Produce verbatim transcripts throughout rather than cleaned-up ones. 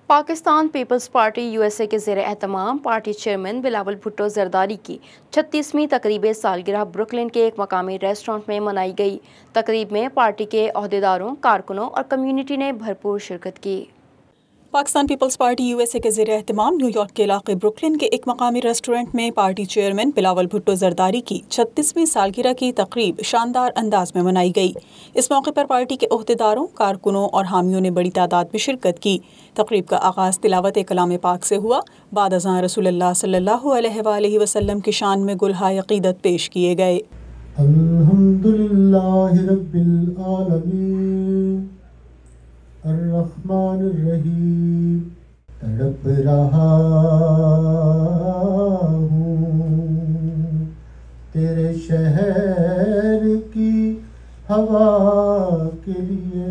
Pakistan Peoples Party U S A کے زیر اہتمام پارٹی چیئرمین بلاول بھٹو زرداری کی چھتیسویں تقریب سالگرہ بروکلن کے ایک مقامی ریسٹورنٹ میں منائی گئی۔ تقریب میں پارٹی کے عہدیداروں، کارکنوں اور کمیونٹی نے بھرپور شرکت کی۔ Pakistan Peoples Party U S A کے زیر اہتمام نیو یارک کے علاقے بروکلن کے ایک مقامی ریسٹورنٹ میں پارٹی چیئرمین بلاول بھٹو زرداری کی چھتیسویں سالگرہ کی تقریب شاندار انداز میں منائی گئی۔ اس موقع پر پارٹی کے عہدیداروں، کارکنوں اور حامیوں نے بڑی تعداد میں شرکت کی۔ تقریب کا آغاز تلاوت کلام پاک سے ہوا۔ بعد ازاں رسول اللہ صلی اللہ علیہ وآلہ وسلم کی شان میں گلہائے عقیدت پیش کیے گئے۔ الحمدللہ رب العالمین الرحمن الرحیم، تڑپ رہا ہوں تیرے شہر کی ہوا کے لیے۔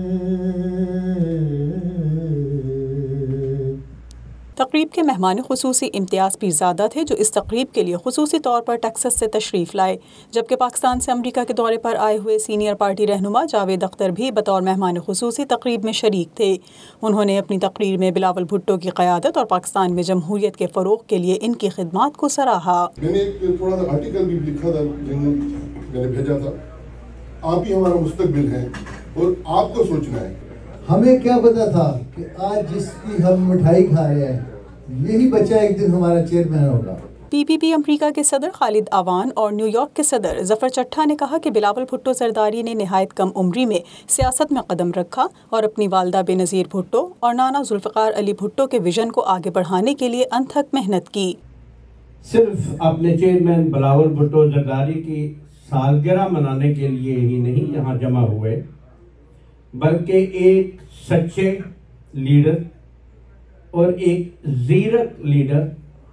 تقریب کے مہمان خصوصی امتیاز پیرزادہ تھے، جو اس تقریب کے لیے خصوصی طور پر ٹیکساس سے تشریف لائے، جبکہ پاکستان سے امریکہ کے دورے پر آئے ہوئے سینئر پارٹی رہنما جاوید اختر بھی بطور مہمان خصوصی تقریب میں شریک تھے۔ انہوں نے اپنی تقریر میں بلاول بھٹو کی قیادت اور پاکستان میں جمہوریت کے فروغ کے لیے ان کی خدمات کو سراہا۔ میں نے ایک تھوڑا سا آرٹیکل بھی لکھا تھا، میں نے بھیجا تھا، آپ ہی ہمارا مستقبل ہیں اور آپ کو سوچنا ہے۔ ہمیں کیا پتا تھا کہ آج جس کی ہم مٹھائی کھا رہے ہیں یہی بچہ ایک دن ہمارا چیئرمین ہوگا۔ پی پی پی امریکہ کے صدر خالد آوان اور نیو یارک کے صدر ظفر چٹھا نے کہا کہ بلاول بھٹو زرداری نے نہایت کم عمری میں سیاست میں قدم رکھا اور اپنی والدہ بے نظیر بھٹو اور نانا ذوالفقار علی بھٹو کے ویژن کو آگے بڑھانے کے لیے انتھک محنت کی۔ صرف اپنے چیئرمین بلاول بھٹو زرداری کی سالگرہ منانے کے لیے ہی نہیں یہاں جمع ہوئے، بلکہ ایک سچے لیڈر اور ایک زیرک لیڈر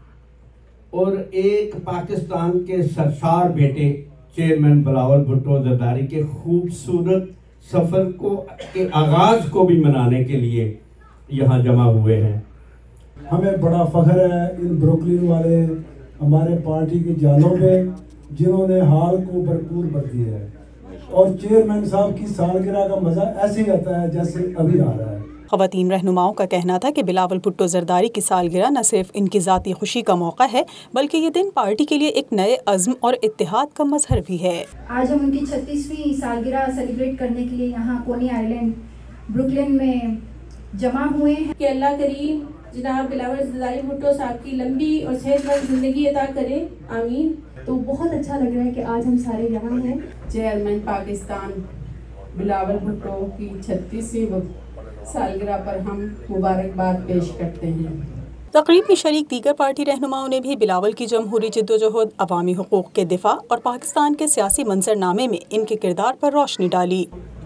اور ایک پاکستان کے سرشار بیٹے چیئرمین بلاول بھٹو زرداری کے خوبصورت سفر کو کے آغاز کو بھی منانے کے لیے یہاں جمع ہوئے ہیں۔ ہمیں بڑا فخر ہے ان بروکلن والے ہمارے پارٹی کی جانوں میں، جنہوں نے حال کو بھرپور بھر دیا ہے، اور چیئرمین صاحب کی سالگرہ کا مزہ ایسے ہی آتا ہے جیسے ابھی آ رہا ہے۔ خواتین رہنماؤں کا کہنا تھا کہ بلاول بھٹو زرداری کی سالگرہ نہ صرف ان کی ذاتی خوشی کا موقع ہے، بلکہ یہ دن پارٹی کے لیے ایک نئے عزم اور اتحاد کا مظہر بھی ہے۔ آج ہم ان کی چھتیسویں سالگرہ سیلیبریٹ کرنے کے لیے یہاں کونی آئی لینڈ بروکلن میں جمع ہوئے ہیں کہ اللہ کریم جناب بلاول زرداری بھٹو صاحب کی لمبی اور صحت مند زندگی عطا کرے، آمین۔ تو بہت اچھا لگ رہا ہے کہ آج ہم سارے یہاں ہیں۔ چیئرمین پاکستان بلاول بھٹو کی چھتیسویں سالگرہ پر ہم مبارکباد پیش کرتے ہیں۔ تقریب میں شریک دیگر پارٹی رہنماؤں نے بھی بلاول کی جمہوری جدوجہد، عوامی حقوق کے دفاع اور پاکستان کے سیاسی منظرنامے میں ان کے کردار پر روشنی ڈالی۔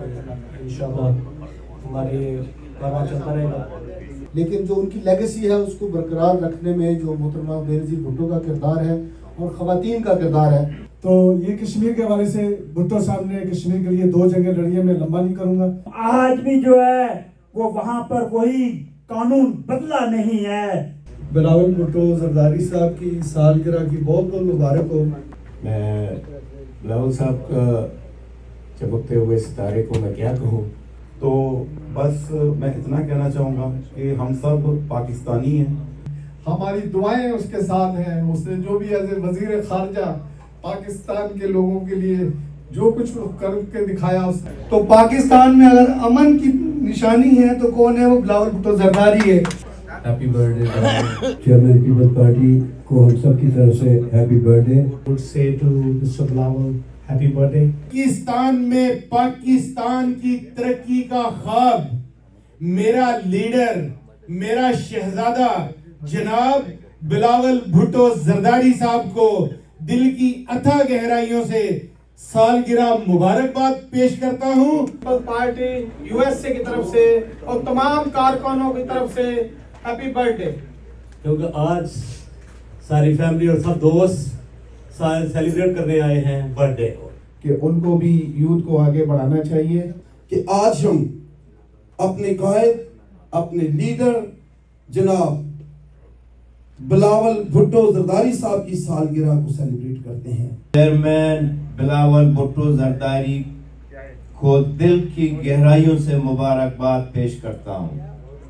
لیکن جو ان کی لیگیسی ہے اس کو برقرار رکھنے میں جو محترمہ بے نظیر بھٹو کا کردار ہے اور خواتین کا کردار ہے، تو یہ کشمیر کے حوالے سے بھٹو صاحب نے کشمیر کے لیے دو جنگیں لڑی ہیں، میں لمبا نہیں کروں گا۔ آج بھی جو ہے وہ وہاں پر وہی قانون بدلا نہیں ہے۔ بلاول بھٹو زرداری صاحب کی سالگرہ کی بہت بہت مبارک ہو۔ میں بلاول صاحب کا چمکتے ہوئے ستارے کو میں کیا کہوں، تو بس میں اتنا کہنا چاہوں گا کہ ہم سب پاکستانی ہیں، ہماری دعائیں اس کے ساتھ ہیں۔ اس نے جو بھی ایز اے وزیر خارجہ پاکستان کے لوگوں کے لیے جو کچھ کر کے دکھایا، اس تو پاکستان میں اگر امن کی نشانی ہے تو کون ہے؟ وہ بلاول بھٹو زرداری ہے۔ Happy birthday chairman Peoples Party کو ہم سب کی طرف سے happy birthday. would say to Mister Bilawal happy birthday. Pakistan میں پاکستان کی ترقی کا خواب میرا لیڈر، میرا شہزادہ جناب بلاول بھٹو زرداری صاحب کو دل کی اتھا گہرائیوں سے سالگرہ مبارکباد پیش کرتا ہوں۔ پارٹی یو ایس اے کی طرف سے اور تمام کارکنوں کی طرف سے ہیپی برتھ ڈے۔ کیونکہ آج ساری فیملی اور سب دوست سیلیبریٹ کرنے آئے ہیں برتھ ڈے، کہ ان کو بھی یوتھ کو آگے بڑھانا چاہیے کہ آج ہم اپنے قائد، اپنے لیڈر جناب بلاول بھٹو زرداری صاحب کی سالگرہ کو سیلیبریٹ کرتے ہیں۔ چیئرمین بلاول بھٹو زرداری کو دل کی گہرائیوں سے مبارکباد پیش کرتا ہوں۔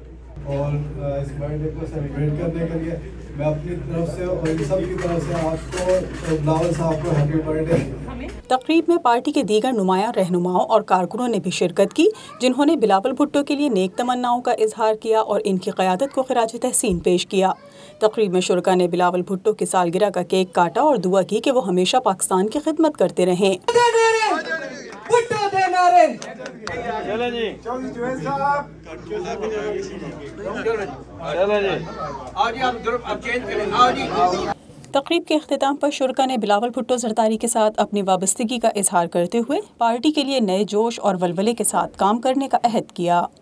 اور اس برتھ ڈے کو سیلیبریٹ کرنے کے لیے میں اپنی طرف سے اور ان سب کی طرف سے آپ کو بلاول صاحب کو ہیپی برتھ ڈے۔ تقریب میں پارٹی کے دیگر نمایاں رہنماؤں اور کارکنوں نے بھی شرکت کی، جنہوں نے بلاول بھٹو کے لیے نیک تمناؤں کا اظہار کیا اور ان کی قیادت کو خراج تحسین پیش کیا۔ تقریب میں شرکا نے بلاول بھٹو کی سالگرہ کا کیک کاٹا اور دعا کی کہ وہ ہمیشہ پاکستان کی خدمت کرتے رہیں۔ تقریب کے اختتام پر شرکا نے بلاول بھٹو زرداری کے ساتھ اپنی وابستگی کا اظہار کرتے ہوئے پارٹی کے لیے نئے جوش اور ولولے کے ساتھ کام کرنے کا عہد کیا۔